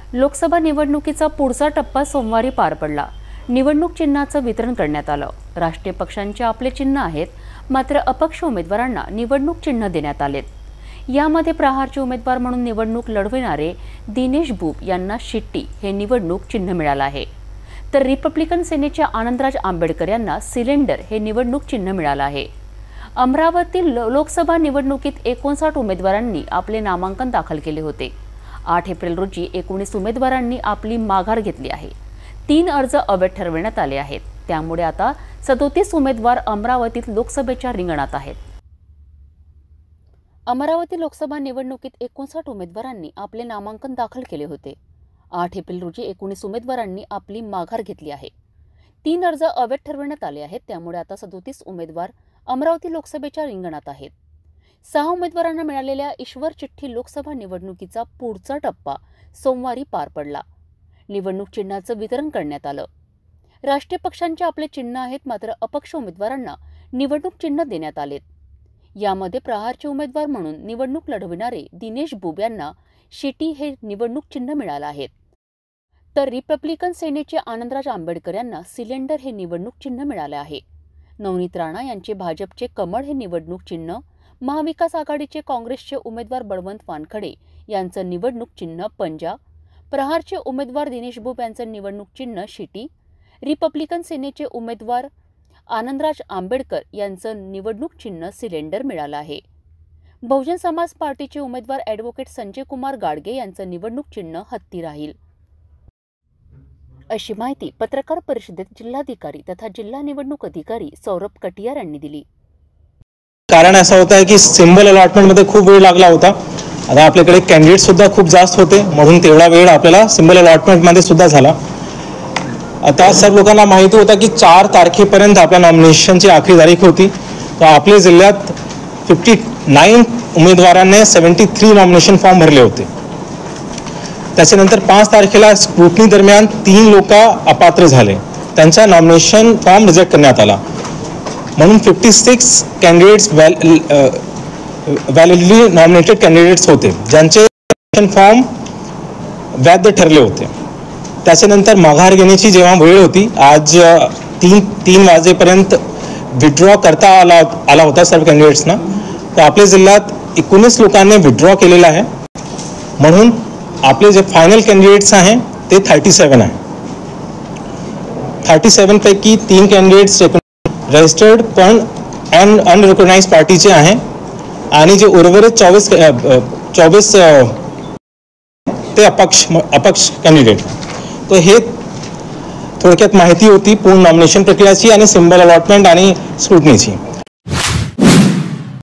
लोकसभा निवडणुकीचा पुढचा टप्पा सोमवारी पार पडला। निवडणूक चिन्हाचं वितरण करण्यात आलं। राष्ट्रीय पक्षांचे आपले चिन्ह आहेत, मात्र अपक्ष उमेदवारांना निवडणूक चिन्ह देण्यात आलेत। यामध्ये प्रहारचे उमेदवार म्हणून निवडणूक लढविणारे दिनेश बुब यांना शिट्टी हे निवडणूक चिन्ह मिळालं आहे, तर रिपब्लिकन सेनेच्या आनंदराज आंबेडकर यांना सिलेंडर हे निवडणूक चिन्ह मिळालं आहे। अमरावती लोकसभा निवडणुकीत 59 उमेदवारांनी आपले नामांकन दाखल केले होते। 8 एप्रिल रोजी 19 उमेदवारांनी आपली माघार घेतली आहे। 3 अर्ज अवैध ठरवण्यात आले आहेत। त्यामुळे आता 37 उमेदवार अमरावतीत लोकसभेच्या रिंगणात आहेत। अमरावती लोकसभा निवडणुकीत 59 उमेदवारांनी आपले नामांकन दाखल केले होते। 8 एप्रिल रोजी 19 उमेदवारांनी आपली माघार घेतली आहे। 3 अर्ज अवैध ठरवण्यात आले आहेत। त्यामुळे आता 37 उमेदवार अमरावती लोकसभेच्या रिंगणात आहेत। 6 उमेदवारांना मिळालेल्या ईश्वर चिठ्ठी लोकसभा निवडणुकीचा पुढचा टप्पा सोमवारी पार पडला। निवडणूक चिन्हाचं वितरण करण्यात आलं। राष्ट्रीय पक्षांचे आपले चिन्ह आहेत, मात्र अपक्ष उमेदवारांना निवडणूक चिन्ह देण्यात आलेत। यामध्ये प्रहारचे उमेदवार म्हणून निवडणूक लढविणारे दिनेश बुब यांना शिटी हे निवडणूक चिन्ह मिळालं आहे, तर रिपब्लिकन सेनेचे आनंदराज आंबेडकर यांना सिलेंडर हे निवडणूक चिन्ह मिळाले आहे। नवनीत राणा यांचे भाजपचे कमळ हे निवडणूक चिन्ह, महाविकास आघाडीचे काँग्रेसचे उमेदवार बळवंत वानखडे यांचं निवडणूक चिन्ह पंजा, प्रहारचे उमेदवार दिनेश बुब यांचं निवडणूक चिन्ह शिटी, रिपब्लिकन सेनेचे उमेदवार आनंदराज आंबेडकर यांचं निवडणूक चिन्ह सिलेंडर मिळालं आहे। बहुजन समाज पार्टीचे उमेदवार ॲडव्होकेट संजय कुमार गाडगे यांचं निवडणूक चिन्ह हत्ती राहील, अशी माहिती पत्रकार परिषदेत जिल्हाधिकारी तथा जिल्हा निवडणूक अधिकारी सौरभ कटियार यांनी दिली। कारण असं होतं आहे की सिंबल अलॉटमेंटमध्ये खूप वेळ लागला होता। आता आपल्याकडे कॅन्डिडेट सुद्धा खूप जास्त होते, म्हणून तेवढा वेळ आपल्याला सिंबल अलॉटमेंटमध्ये सुद्धा झाला। आता सर्व लोकांना माहिती होतं की 4 तारखेपर्यंत आपल्या नॉमिनेशनची आखरी तारीख होती। तर आपल्या जिल्ह्यात 59 उमेदवारांनी 73 नॉमिनेशन फॉर्म भरले होते। त्याच्यानंतर 5 तारखेला स्क्रुटनी दरम्यान 3 लोक अपात्र झाले, त्यांचा नॉमिनेशन फॉर्म रिजेक्ट करण्यात आला। म्हणून 56 कॅन्डिडेट्स व्हॅलिडली नॉमिनेटेड कॅन्डिडेट्स होते, ज्यांचे नॉमिनेशन फॉर्म वैध ठरले होते। त्याच्यानंतर माघार घेण्याची जेव्हा वेळ होती, आज 3 वाजेपर्यंत विड्रॉ करता आला होता सर्व कॅन्डिडेट्सना, तर आपल्या जिल्ह्यात 19 लोकांनी विड्रॉ केलेला आहे। म्हणून आपले जे फायनल कॅन्डिडेट्स आहेत ते 37 आहे। 37 पैकी 3 कॅन्डिडेट्स रजिस्टर्ड पण अनरिकॉग्नाइज पार्टीचे आहे, आणि जे उर्वरित 24 ते अपक्ष कॅन्डिडेट। तो हे थोडक्यात माहिती होती पूर्ण नॉमिनेशन प्रक्रियाची आणि सिंबल अलॉटमेंट आणि स्क्रुटनीची।